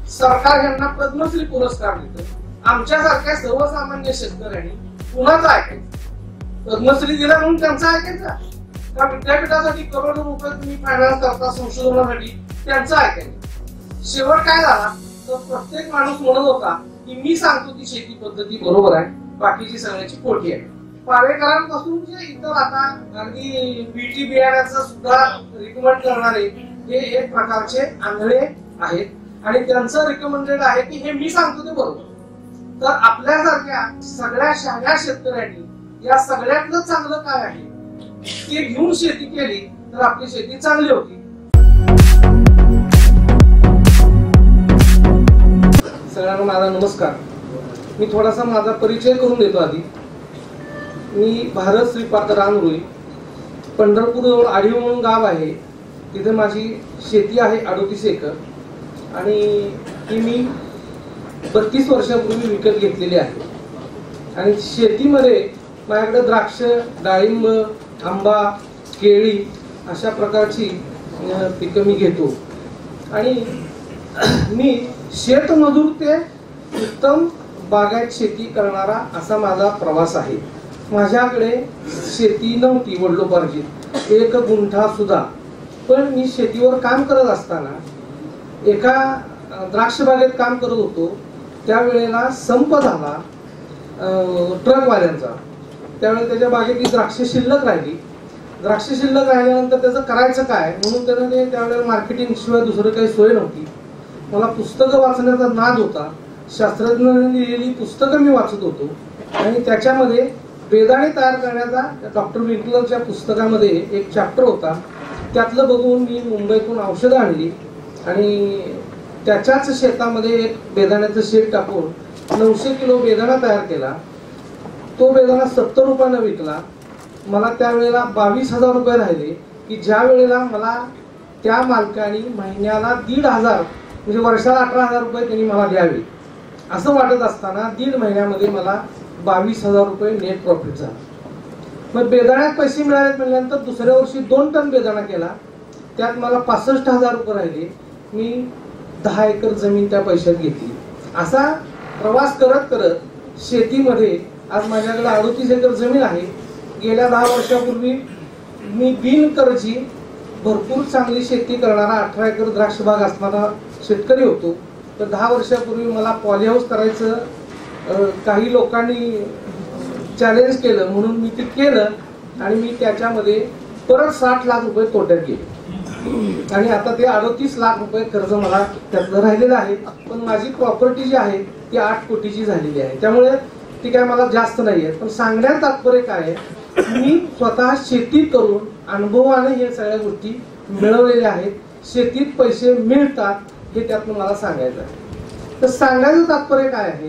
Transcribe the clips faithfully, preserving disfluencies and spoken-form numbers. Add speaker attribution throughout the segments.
Speaker 1: सरकार यांना पद्मश्री पुरस्कार देतं, आमच्यासारख्या सर्वसामान्य शेतकऱ्यांनी कुणाचं ऐकायचं? पद्मश्री दिला म्हणून त्यांचा ऐकायचा का? विद्यापीठासाठी करोडो रुपये तुम्ही फायनान्स करता संशोधनासाठी, त्यांचं ऐकायचं? शेवट काय झाला तर प्रत्येक माणूस म्हणत होता की मी सांगतो ती शेती पद्धती बरोबर आहे, बाकीची सगळ्याची खोटी आहे. पारेकरांपासून जे इतर आता अगदी बीटी बियाण्याचं सुद्धा रिकमेंड करणारे हे एक प्रकारचे आंधळे आहेत आणि त्यांचं रिकमेंडेड आहे की हे मी सांगतो ते बरोबर. तर आपल्यासारख्या सगळ्या शहाण्या शेतकऱ्यांनी या सगळ्यातलं चांगलं काय आहे ते घेऊन शेती केली तर आपली शेती चांगली होती. सगळ्यांना माझा नमस्कार. मी थोडासा माझा परिचय करून देतो. आधी मी भारत श्रीपाद रानरुई, पंढरपूर जवळ आढीव म्हणून गाव आहे, तिथे माझी शेती आहे अडोतीस एकर आणि ती मी बत्तीस वर्षापूर्वी विकत घेतलेली आहे. आणि शेतीमध्ये माझ्याकडे द्राक्ष, डाळिंब, आंबा, केळी अशा प्रकारची पिकं मी घेतो. आणि मी शेतमजूर ते उत्तम बागायत शेती करणारा असा माझा प्रवास आहे. माझ्याकडे शेती नव्हती वडिलोपार्जित, एक गुंठा सुद्धा. पण मी शेतीवर काम करत असताना एका द्राक्ष बागेत काम करत होतो. त्यावेळेला संप झाला ट्रकवाल्यांचा. त्यावेळेला त्याच्या बागेत द्राक्ष शिल्लक राहिली. द्राक्ष शिल्लक राहिल्यानंतर त्याचं करायचं काय म्हणून त्यानं ते त्यावेळेला मार्केटिंग शिवाय दुसरं काही सोय नव्हती. मला पुस्तकं वाचण्याचा नाद होता. शास्त्रज्ञांनी लिहिलेली पुस्तकं मी वाचत होतो आणि त्याच्यामध्ये बेदाणे तयार करण्याचा डॉक्टर विंकलरच्या पुस्तकामध्ये एक चॅप्टर होता. त्यातलं बघून मी मुंबईतून औषधं आणली आणि त्याच्याच शेतामध्ये एक बेदाण्याचं शेत टाकून नऊशे किलो बेदाणा तयार केला. तो बेदाणा सत्तर रुपयानं विकला. मला त्यावेळेला बावीस हजार रुपये राहिले की ज्या वेळेला मला त्या मालकाने महिन्याला दीड हजार म्हणजे वर्षाला अठरा हजार रुपये त्यांनी मला द्यावे असं वाटत असताना दीड महिन्यामध्ये मला बावीस हजार रुपये नेट प्रॉफिट झाला. मग बेदाण्यात पैसे मिळाले म्हटल्यानंतर दुसऱ्या वर्षी दोन टन बेदाणा केला. त्यात मला पासष्ट हजार रुपये राहिले. मी दहा एकर जमीन त्या पैशात घेतली. असा प्रवास करत करत शेतीमध्ये आज माझ्याकडे अडोतीस एकर जमीन आहे. गेल्या दहा वर्षापूर्वी मी बिनकर्जी भरपूर चांगली शेती करणारा अठरा एकर द्राक्ष बाग असणारा शेतकरी होतो. तर दहा वर्षापूर्वी मला पॉली हाऊस करायचं काही लोकांनी चॅलेंज केलं म्हणून मी ते केलं आणि मी त्याच्यामध्ये परत साठ लाख रुपये तोट्यात गेले आणि आता ते अडोतीस लाख रुपये कर्ज मला त्यातलं राहिलेलं आहे. पण माझी प्रॉपर्टी जी आहे ती आठ कोटीची झालेली आहे. त्यामुळे ती काय मला जास्त नाही आहे. पण सांगण्यात तात्पर्य काय आहे, मी स्वतः शेती करून अनुभवाने हे सगळ्या गोष्टी मिळवलेल्या आहेत. शेतीत पैसे मिळतात हे त्यातून मला सांगायचं आहे. तर सांगायचं तात्पर्य काय आहे,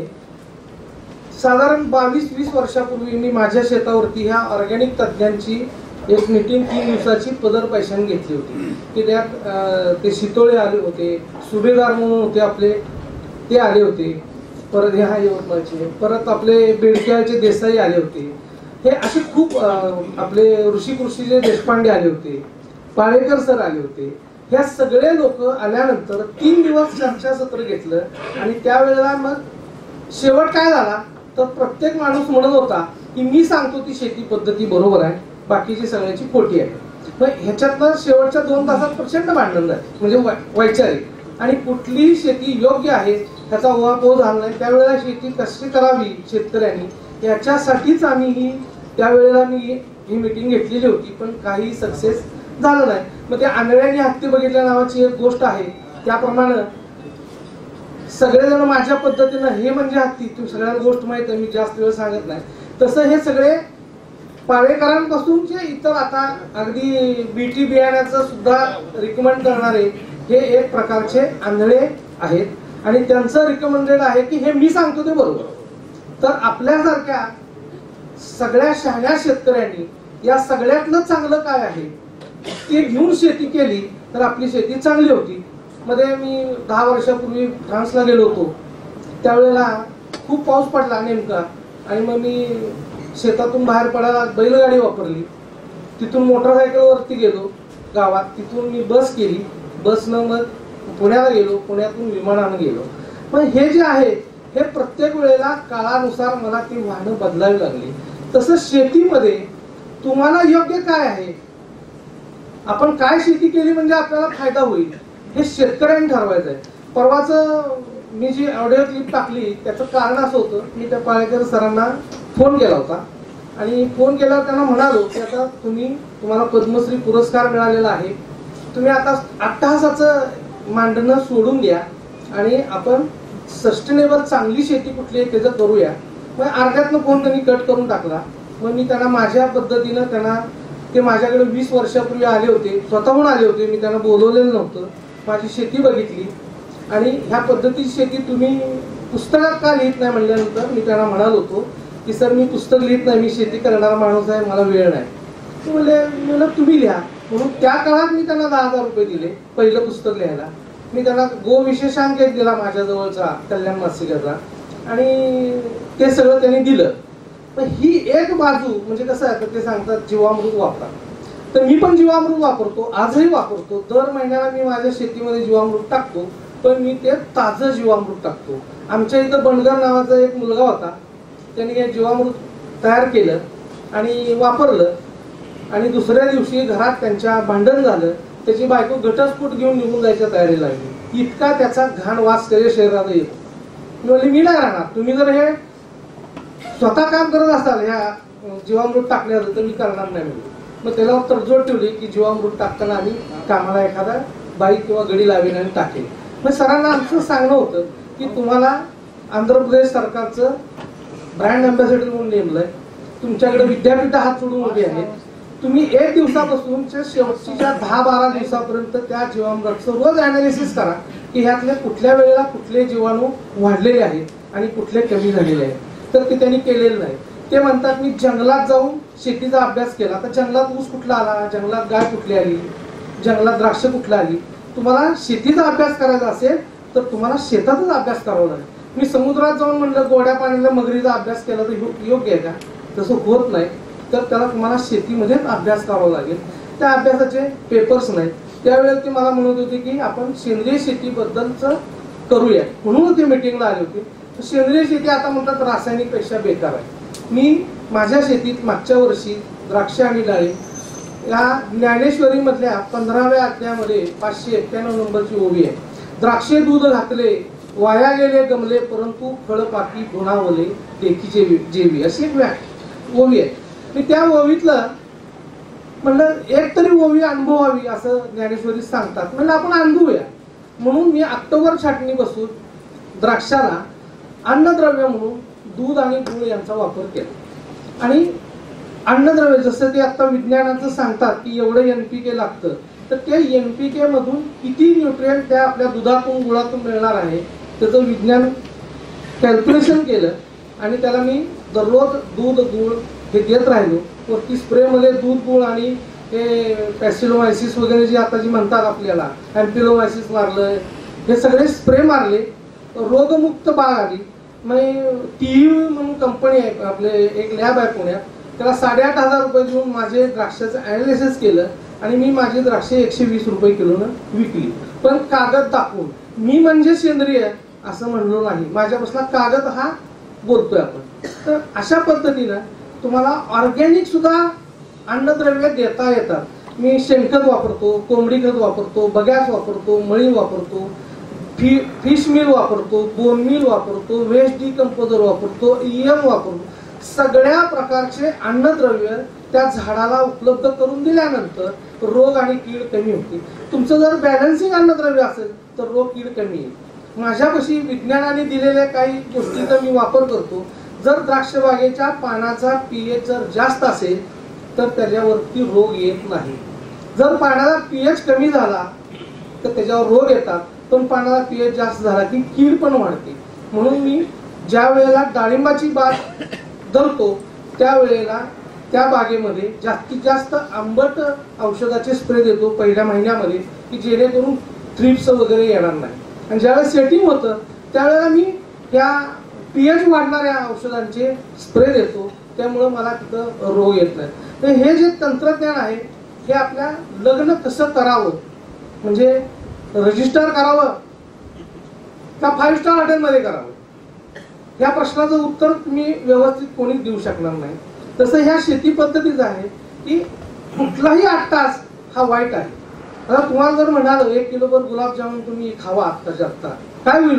Speaker 1: साधारण बावीस वीस वर्षापूर्वी मी माझ्या शेतावरती ह्या ऑर्गॅनिक तज्ज्ञांची एक मीटिंग तीन दिवसाची पदर पैशाने घेतली होती. की त्यात ते शितोळे आले होते, सुभेदार म्हणून होते आपले ते आले होते, परत ह्या यवतमाळचे, परत आपले बेडक्याचे देसाई आले होते. हे असे खूप आपले ऋषी कृषीचे देशपांडे आले होते, पाळेकर सर आले होते. ह्या सगळे लोक आल्यानंतर तीन दिवस चर्चासत्र घेतलं आणि त्यावेळेला मग शेवट काय झाला तर प्रत्येक माणूस म्हणत होता की मी सांगतो ती शेती पद्धती बरोबर आहे, बाकीची सगळ्याची खोटी आहे. मग ह्याच्यातनं शेवटच्या दोन तासात प्रचंड भांडण झालं, म्हणजे वैचारिक. आणि कुठली शेती योग्य आहे ह्याचा उहापोह झाला नाही. त्यावेळेला शेती कशी करावी शेतकऱ्यांनी याच्यासाठीच आम्ही ही त्यावेळेला मी ही मीटिंग घेतलेली होती. पण काही सक्सेस झालं नाही. मग त्या आंधळ्यांनी हत्ती बघितल्या नावाची एक गोष्ट आहे, त्याप्रमाणे सगळेजण माझ्या पद्धतीनं हे म्हणजे हत्ती, तुम्ही सगळ्यांना गोष्ट माहित आहे, मी जास्त वेळ सांगत नाही. तसं हे सगळे पाळेकरांपासून जे इतर आता अगदी बीटी बियाण्याचं सुद्धा रिकमेंड करणारे हे एक प्रकारचे आंधळे आहेत आणि त्यांचं रिकमेंडेड आहे की हे मी सांगतो ते बरोबर. तर आपल्यासारख्या सगळ्या शहाण्या शेतकऱ्यांनी या सगळ्यातलं चांगलं काय आहे ते घेऊन शेती केली तर आपली शेती चांगली होती. मध्ये मी दहा वर्षापूर्वी फ्रान्सला गेलो होतो. त्यावेळेला खूप पाऊस पडला नेमका आणि मग मी शेतातून बाहेर पडायला बैलगाडी वापरली. तिथून मोटरसायकलवरती गेलो गावात. तिथून मी बस केली. बसनं मग पुण्याला गेलो, पुण्यातून विमानानं गेलो. पण हे जे आहे हे प्रत्येक वेळेला काळानुसार मला ती वाहनं बदलावी लागली. तसं शेतीमध्ये तुम्हाला योग्य काय आहे, आपण काय शेती केली म्हणजे आपल्याला फायदा होईल हे शेतकऱ्यांनी ठरवायचं आहे. परवाच मी जी ऑडिओ क्लिप टाकली त्याचं कारण असं होतं, मी त्या पाळेकर सरांना फोन केला होता आणि फोन केल्यावर त्यांना म्हणालो की आता तुम्ही तुम्हाला पद्मश्री पुरस्कार मिळालेला आहे, तुम्ही आता अट्टहासाचं मांडणं सोडून द्या आणि आपण सस्टेनेबल चांगली शेती कुठली आहे त्याचं करूया. मग अर्ध्यातनं फोन त्यांनी कट करून टाकला. मग मी त्यांना माझ्या पद्धतीनं त्यांना, ते माझ्याकडे वीस वर्षापूर्वी आले होते, स्वतःहून आले होते, मी त्यांना बोलवलेलं नव्हतं, माझी शेती बघितली आणि ह्या पद्धतीची शेती तुम्ही पुस्तकात का लिहित नाही म्हणल्यानंतर मी त्यांना म्हणालो होतो की सर मी पुस्तक लिहित नाही, मी शेती करणारा माणूस आहे, मला वेळ नाही. ते म्हणले मला तुम्ही लिहा. म्हणून त्या काळात मी त्यांना दहा हजार रुपये दिले पहिलं पुस्तक लिहायला. मी त्यांना गो विशेषांक एक दिला माझ्याजवळचा कल्याण मासिकाचा आणि ते सगळं त्यांनी दिलं. पण ही एक बाजू म्हणजे कसं आहे, ते सांगतात जीवामृत वापरा, तर मी पण जीवामृत वापरतो, आजही वापरतो. दर महिन्याला मी माझ्या शेतीमध्ये जीवामृत टाकतो, पण मी ते ताजं जीवामृत टाकतो. आमच्या इथं बंडगर नावाचा एक मुलगा होता, त्यांनी हे जीवामृत तयार केलं आणि वापरलं आणि दुसऱ्या दिवशी घरात त्यांच्या भांडण झालं, त्याची बायको घटस्फोट घेऊन निघून जायच्या तयारीला लागली. इतका त्याचा घाण वास त्याच्या शरीरात येतो. मी म्हणले मी नाही राहणार, तुम्ही जर हे स्वतः काम करत असाल ह्या जीवामृत टाकण्याचं तर मी करणार नाही. मग त्याला तडजोड ठेवली की जीवामृत टाकताना आम्ही कामाला एखादा बाई किंवा गडी लावेल आणि टाकेल. मग सरांना आमचं सांगणं होतं की तुम्हाला आंध्र प्रदेश सरकारचं ब्रँड अँबॅसेडर म्हणून नेमलंय, तुमच्याकडे विद्यापीठ हात सोडून उभी आहे, तुम्ही एक दिवसापासून शेवटच्या दहा बारा दिवसापर्यंत त्या जीवामृताचं रोज अनालिसिस करा की ह्यातल्या कुठल्या वेळेला कुठले जीवाणू वाढलेले आहेत आणि कुठले कमी झालेले आहेत. तर ते त्यांनी केलेलं नाही. ते म्हणतात मी जंगलात जाऊन शेतीचा अभ्यास केला, तर जंगलात ऊस कुठला आला, जंगलात गाय कुठली आली, जंगलात द्राक्ष कुठला आली. तुम्हाला शेतीचा अभ्यास करायचा असेल तर तुम्हाला शेतातच अभ्यास करावा लागेल. मी समुद्रात जाऊन म्हणलं गोड्या पाण्याला मगरीचा अभ्यास केला तर योग्य आहे का, तसं होत नाही. तर त्याला तुम्हाला शेतीमध्येच अभ्यास करावा लागेल. त्या अभ्यासाचे पेपर्स नाहीत. त्यावेळेला ते मला म्हणत होते की आपण सेंद्रिय शेतीबद्दलच करूया, म्हणून ते मिटिंगला आले होते. सेंद्रिय शेती आता म्हणतात रासायनिक पेक्षा बेकार आहे. मी माझ्या शेतीत मागच्या वर्षी द्राक्ष आणि डाळिंब या ज्ञानेश्वरी मधल्या पंधराव्या अध्यायामध्ये पाचशे एक्क्याण्णव नंबरची ओवी आहे. द्राक्षे दूध घातले वाया गेले गमले परंतु फळपाकी गुणावले देखीचे जेवी, अशी एक व्याख्या ओवी आहे. मी त्या ओवीतलं म्हणलं एक तरी ओवी अनुभवावी असं ज्ञानेश्वरी सांगतात. म्हणलं आपण अनुभवूया. म्हणून मी ऑक्टोबर छाटणी बसून द्राक्षाला अन्नद्रव्य म्हणून दूध आणि गुळ यांचा वापर केला. आणि अन्नद्रव्य जसं ते आता विज्ञानाचं सांगतात की एवढं एन पी के लागतं, तर त्या एन पी के मधून किती न्यूट्रिएंट त्या आपल्या दुधातून गुळातून मिळणार आहे त्याचं विज्ञान कॅल्क्युलेशन केलं. आणि त्याला मी दररोज दूध गुळ हे देत राहिलो. वरती स्प्रेमध्ये दूध गुळ आणि हे पॅसिलोमायसिस वगैरे जे आता जी म्हणतात आपल्याला, अँपिलोमायसिस मारलं, हे सगळे स्प्रे मारले. रोगमुक्त बाग आली. मग टी म्हणून कंपनी आहे, आपले एक लॅब आहे पुण्यात, त्याला साडेआठ हजार रुपये देऊन माझे द्राक्षाचं अनालिसिस केलं आणि मी माझी द्राक्षे एकशे वीस रुपये किलोनं विकली. पण कागद दाखवून, मी म्हणजे सेंद्रिय असं म्हणलो नाही, माझ्यापासून कागद हा बोलतोय आपण. तर अशा पद्धतीनं तुम्हाला ऑर्गॅनिक सुद्धा अन्नद्रव्य देता येतात. मी शेणखत वापरतो, कोंबडी खत वापरतो, बगॅस वापरतो, मळी वापरतो, फी फिश मिल वापरतो, बोन मिल वापरतो, वेस्ट डिकम्पोजर वापरतो, ईएम वापरतो. सगळ्या प्रकारचे अन्नद्रव्य त्या झाडाला उपलब्ध करून दिल्यानंतर रोग आणि कीड कमी होते. तुमचं जर बॅलन्सिंग अन्नद्रव्य असेल तर रोग कीड कमी येईल. माझ्यापाशी विज्ञानाने दिलेल्या काही गोष्टींचा मी वापर करतो. जर द्राक्ष बागेच्या पानाचा पीएच जर जास्त असेल तर त्याच्यावरती रोग येत नाही. जर पाण्याचा पीएच कमी झाला तर त्याच्यावर रोग येतात, पण पाण्याचा पीएच जास्त झाला की कीड पण वाढते. म्हणून मी ज्या वेळेला डाळिंबाची बाग धरतो त्यावेळेला त्या बागेमध्ये जास्तीत जास्त आंबट औषधाचे स्प्रे देतो पहिल्या महिन्यामध्ये, की जेणेकरून थ्रिप्स वगैरे येणार नाही. आणि ज्यावेळेला सेटिंग होतं त्यावेळेला मी त्या पीएच वाढणाऱ्या औषधांचे स्प्रे देतो, त्यामुळं मला तिथं रोग येत नाही. तर हे जे तंत्रज्ञान आहे हे आपल्या लग्न कसं करावं, म्हणजे रजिस्टर करावं का फाईव्ह स्टार हॉटेलमध्ये करावं, या प्रश्नाचं उत्तर तुम्ही व्यवस्थित कोणीच देऊ शकणार नाही. तसं ह्या शेती पद्धतीचं आहे की कुठलाही आठ तास हा वाईट आहे. आता तुम्हाला जर म्हणाल एक किलोभर गुलाबजामुन तुम्ही खावा आत्ताच्या आत्ता, काय होईल?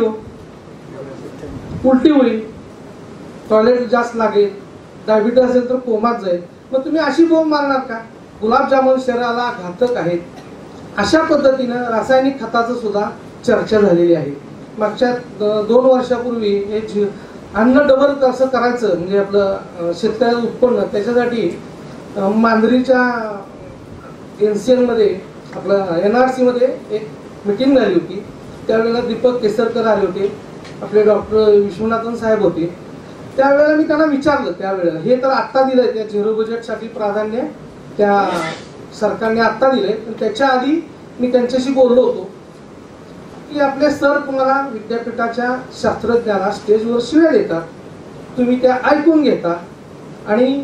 Speaker 1: उलटी होईल, टॉयलेट जास्त लागेल, डायबिटीज असेल तर कोमात जाईल. मग तुम्ही अशी बोंब मारणार का? गुलाबजामुन शरीराला घातक आहेत. अशा पद्धतीनं रासायनिक खताचं सुद्धा चर्चा झालेली आहे. मागच्या दोन वर्षापूर्वी हे अन्न डबल कसं करायचं म्हणजे आपलं शेतकऱ्याचं उत्पन्न, त्याच्यासाठी मांजरीच्या एनसीएल मध्ये आपलं एन आर सी मध्ये एक मिटिंग झाली होती. त्यावेळेला दीपक केसरकर आले होते, आपले डॉक्टर विश्वनाथन साहेब होते. त्यावेळेला मी त्यांना विचारलं, त्यावेळेला हे तर आत्ता दिलंय, त्या झिरो बजेटसाठी प्राधान्य त्या सरकारने आत्ता दिलंय, पण त्याच्या आधी मी त्यांच्याशी बोललो होतो की आपले सर तुम्हाला विद्यापीठाच्या शास्त्रज्ञाला स्टेजवर शिव्या देतात, तुम्ही त्या ऐकून घेता आणि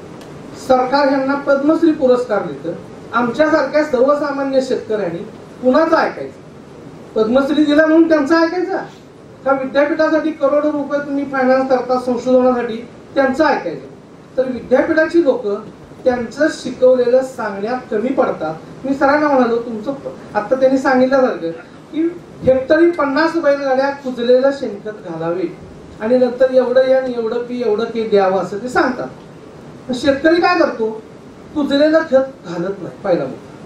Speaker 1: सरकार यांना पद्मश्री पुरस्कार देतं. आमच्यासारख्या सर्वसामान्य शेतकऱ्यांनी कुणाचं ऐकायचं? पद्मश्री दिला म्हणून त्यांचा ऐकायचा का? विद्यापीठासाठी करोडो रुपये तुम्ही फायनान्स करता संशोधनासाठी, त्यांचं ऐकायचं? तर विद्यापीठाची लोक त्यांचं शिकवलेलं सांगण्यात कमी पडतात. मी सरांना म्हणालो, तुमचं आता त्यांनी सांगितल्यासारखं की हेक्टरी पन्नास बैलगाड्या कुजलेलं शेणखत घालावे आणि नंतर एवढं या एवढं पी एवढं के द्यावं असं ते सांगतात. शेतकरी काय करतो? कुजलेलं खत घालत नाही पहिला.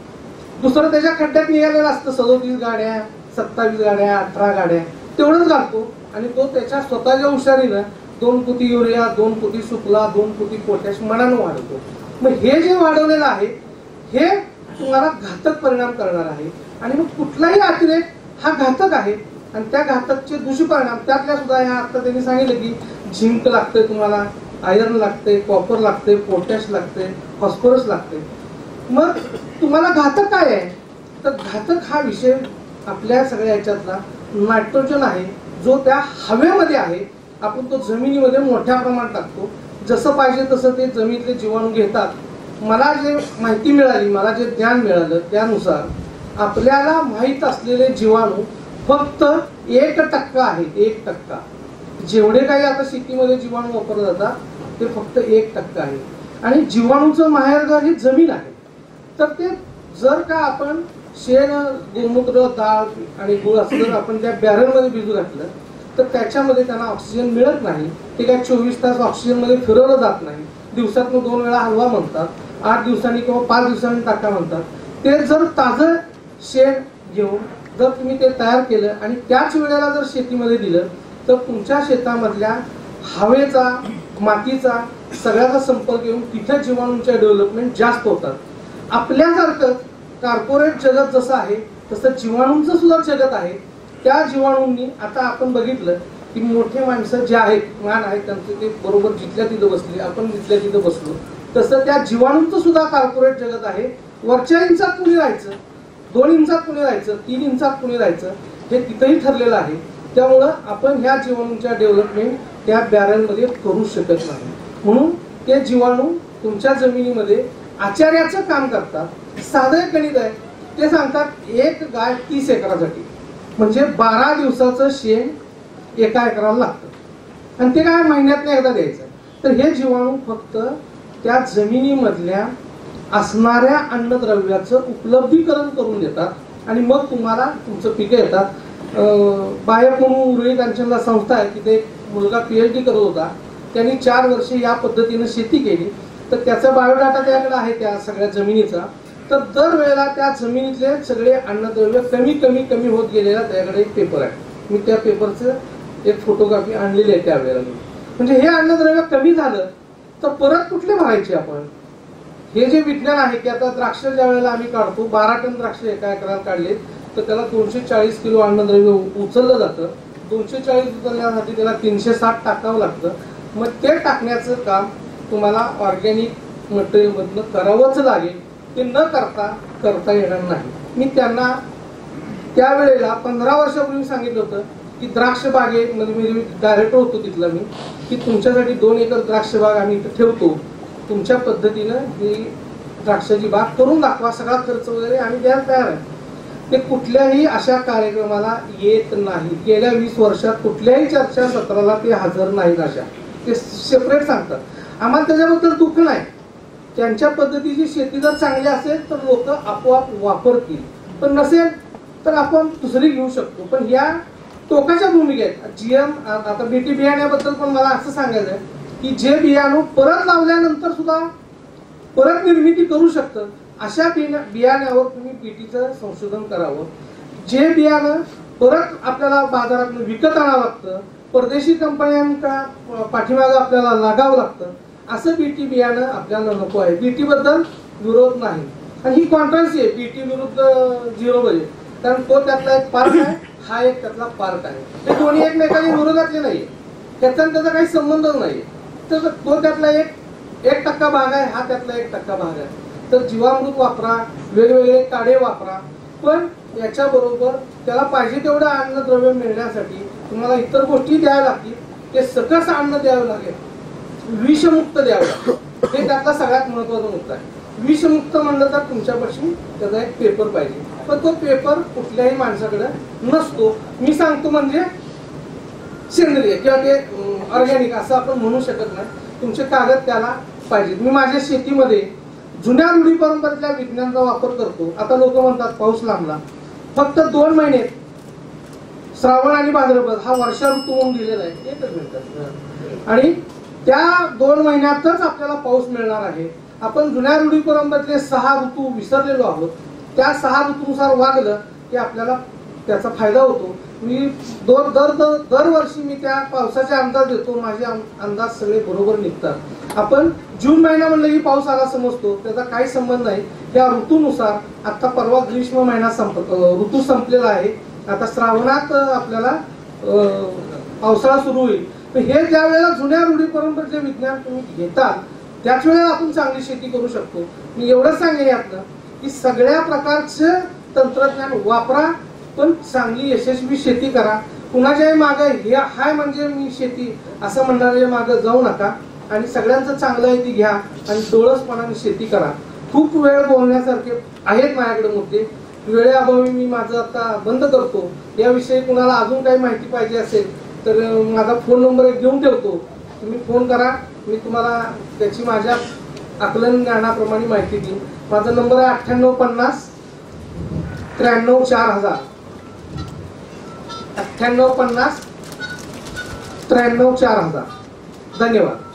Speaker 1: दुसरं त्याच्या खड्ड्यात निघालेलं असतं सदोतीस गाड्या, सत्तावीस गाड्या, अठरा गाड्या, तेवढंच घालतो आणि तो त्याच्या स्वतःच्या हुशारीनं दोन कोटी युरिया, दोन कोटी सुफला, दोन कोटी पोटॅश मनानं वाढवतो. मग हे जे वाढवलेलं आहे हे तुम्हाला घातक परिणाम करणार आहे. आणि मग कुठलाही अतिरेक हा घातक आहे आणि त्या घातकचे दुष्परिणाम त्यातल्या सुद्धा ह्या आता त्यांनी सांगितलं की झिंक लागते तुम्हाला, आयर्न लागते, कॉपर लागते, पोटॅश लागते, फॉस्फरस लागते. मग तुम्हाला घातक काय आहे? तर घातक हा विषय आपल्या सगळ्या ह्याच्यातला नायट्रोजन आहे, जो त्या हवेमध्ये आहे. आपण तो जमिनीमध्ये मोठ्या प्रमाणात टाकतो, जसं पाहिजे तसं ते जमिनीतले जीवाणू घेतात. मला जे माहिती मिळाली, मला जे ज्ञान मिळालं त्यानुसार आपल्याला माहीत असलेले जीवाणू फक्त एक टक्का आहेत. एक टक्का जेवढे काही आता शेतीमध्ये जीवाणू वापरले जातात ते फक्त एक टक्का आहे. आणि जीवाणूचं माहेरघर ही जमीन आहे. तर ते जर का आपण शेण, गोमूत्र, डाळ आणि गुळ असं जर आपण त्या बॅरलमध्ये भिजू घातलं तर त्याच्यामध्ये त्यांना ऑक्सिजन मिळत नाही. ते काय चोवीस तास ऑक्सिजन मध्ये फिरवलं जात नाही. दिवसातून दोन वेळा हलवा म्हणतात, आठ दिवसांनी किंवा पाच दिवसांनी टाका म्हणतात. ते जर ताजं शेण घेऊन जर तुम्ही ते तयार केलं आणि त्याच वेळेला जर शेतीमध्ये दिलं तर तुमच्या शेतामधल्या हवेचा, मातीचा सगळ्याचा संपर्क येऊन तिथे जीवाणूंच्या डेव्हलपमेंट जास्त होतात. आपल्यासारखं कॉर्पोरेट जगत जसं आहे तसं जीवाणूंचं सुद्धा जगत आहे. त्या जीवाणूंनी आता आपण बघितलं की मोठे माणसं जे आहेत, मान आहेत त्यांचं, ते बरोबर जिथल्या तिथं बसले, आपण जिथल्या तिथं बसलो, तसं त्या जीवाणूंचं सुद्धा कॉर्पोरेट जगत आहे. वरच्या इंचात कुणी राहायचं, दोन इंचात कुणी राहायचं, तीन इंचात कुणी राहायचं, हे तिथंही ठरलेलं आहे. त्यामुळं आपण ह्या जीवाणूंच्या डेव्हलपमेंट त्या बॅरलमध्ये करू शकत नाही. म्हणून ते जीवाणू तुमच्या जमिनीमध्ये आचार्याचं काम करतात. साधं गणित आहे, ते सांगतात एक गाय तीस एकरासाठी म्हणजे बारा दिवसाचं शेण एका एकराला लागतं आणि ते काय महिन्यातनं एकदा द्यायचं. तर हे जीवाणू फक्त त्या जमिनीमधल्या असणाऱ्या अन्नद्रव्याचं उपलब्धीकरण करून देतात आणि मग तुम्हाला तुमचं पिकं येतात. बायप म्हणून उर्वी कांचनला संस्था आहे, तिथे एक मुलगा पीएच डी करत होता. त्यांनी चार वर्षे या पद्धतीनं शेती केली. तर त्याचा बायोडाटा त्याकडे आहे त्या सगळ्या जमिनीचा. तर दरवेळेला त्या जमिनीतले सगळे अन्नद्रव्य कमी कमी कमी होत गेलेला त्याकडे एक पेपर आहे. मी त्या पेपरचं एक फोटोग्राफी आणलेली आहे त्यावेळेला. म्हणजे हे अन्नद्रव्य कमी झालं तर परत कुठले भरायचे आपण? हे जे विज्ञान आहे की आता द्राक्ष ज्या वेळेला आम्ही काढतो, बारा टन द्राक्ष एका एकराला काढले तर त्याला दोनशे चाळीस किलो अन्नद्रव्य उचललं जातं. दोनशे चाळीस उचलण्यासाठी त्याला तीनशे साठ टाकावं लागतं. मग ते टाकण्याचं काम तुम्हाला ऑर्गॅनिक मटेरियलमधनं करावंच लागेल. ते न करता करता येणार नाही. मी त्यांना त्यावेळेला पंधरा वर्षापूर्वी सांगितलं होतं की द्राक्ष बागेमध्ये मी डायरेक्टर होतो तिथला मी, की तुमच्यासाठी दोन एकर द्राक्ष बाग आम्ही इथं ठेवतो, तुमच्या पद्धतीनं ही द्राक्षाची बाग करून दाखवा, सगळा खर्च वगैरे आम्ही द्यायला तयार आहे. ते कुठल्याही अशा कार्यक्रमाला येत नाही. गेल्या वीस वर्षात कुठल्याही चर्चासत्राला ते हजर नाहीत. अशा ते सेपरेट सांगतात. आम्हाला त्याच्याबद्दल दुःख नाही. त्यांच्या पद्धतीची शेती जर चांगली असेल तर लोक आपोआप वापरतील, पण नसेल तर आपण दुसरी घेऊ शकतो. पण ह्या टोकाच्या भूमिका आहेत. जीएम आता बीटी बियाण्याबद्दल पण मला असं सांगायचं आहे की जे बियाणं परत लावल्यानंतर सुद्धा परत निर्मिती करू शकतं अशा बियाण्यावर तुम्ही बीटीचं संशोधन करावं. जे बियाणं परत आपल्याला बाजारात विकत आणावं लागतं, परदेशी कंपन्यांका पाठीमागं आपल्याला लागावं लागतं, असं बीटी बियाणं आपल्याला नको आहे. बीटी बद्दल विरोध नाही. आणि ही कॉन्ट्रान्सी आहे बीटी विरुद्ध झिरो बजेट, कारण तो त्यातला एक पार्ट आहे, हा एक त्यातला पार्ट आहे. ते दोन्ही एकमेकांच्या विरोधातले नाहीये, त्याचा त्याचा काही संबंधच नाहीये. तर तो त्यातला एक एक टक्का भाग आहे, हा त्यातला एक टक्का भाग आहे. तर जीवामृत वापरा, वेगवेगळे काढे वापरा, पण याच्या बरोबर त्याला पाहिजे तेवढं अन्नद्रव्य मिळण्यासाठी तुम्हाला इतर गोष्टी द्याव्या लागतील. ते सकस अन्न द्यावं लागेल, विषमुक्त द्यावं लागेल. हे त्यातला सगळ्यात महत्वाचा मुद्दा आहे. विषमुक्त म्हणलं तर तुमच्यापासून त्याचा एक पेपर पाहिजे, पण तो पेपर कुठल्याही माणसाकडे नसतो. मी सांगतो म्हणजे सेंद्रिय किंवा ते ऑर्गॅनिक असं आपण म्हणू शकत नाही. तुमचे कागद त्याला पाहिजेत. मी माझ्या शेतीमध्ये जुन्या रूढी परंपरेतल्या विज्ञानाचा वापर करतो. आता लोक म्हणतात पाऊस लांबला, फक्त दोन महिने श्रावण आणि भाद्रपद हा वर्षा ऋतू म्हणून दिलेला आहे, एकच मिनिटात, आणि त्या दोन महिन्यातच आपल्याला पाऊस मिळणार आहे. आपण जुन्या रूढी परंपरेतले सहा ऋतू विसरलेलो आहोत. त्या सहा ऋतूनुसार वागलं की आपल्याला त्याचा फायदा होतो. मी दर दर दरवर्षी मी त्या पावसाचे अंदाज देतो. माझे अंदाज सगळे बरोबर निघतात. आपण जून महिना म्हणलं की पाऊस आला समजतो, त्याचा काही संबंध नाही. या ऋतूनुसार आता परवा ग्रीष्म महिना संप ऋतू संपलेला आहे. आता श्रावणात आपल्याला पावसाळा सुरू होईल. हे ज्या वेळेला जुन्या रूढी परंपरेचे विज्ञान तुम्ही घेताल त्याच वेळेला आपण चांगली शेती करू शकतो. मी एवढंच सांगेन यातनं की सगळ्या प्रकारचं तंत्रज्ञान वापरा, पण चांगली यशस्वी शेती करा. कुणाच्याही मागे हे हाय म्हणजे मी शेती असं म्हणणाऱ्या मागे जाऊ नका, आणि सगळ्यांचं चांगलं आहे ती घ्या आणि डोळसपणाने शेती करा. खूप वेळ बोलण्यासारखे आहेत माझ्याकडे मुद्दे, वेळेअभावी मी माझं आता बंद करतो. याविषयी कुणाला अजून काही माहिती पाहिजे असेल तर माझा फोन नंबर एक घेऊन ठेवतो, तुम्ही फोन करा. मी तुम्हाला त्याची माझ्या आकलन ज्ञानाप्रमाणे माहिती देईन. माझा नंबर आहे अठ्ठ्याण्णव पन्नास त्र्याण्णव चार हजार अठ्ठ्याण्णव पन्नास त्र्याण्णव चार हजार. धन्यवाद.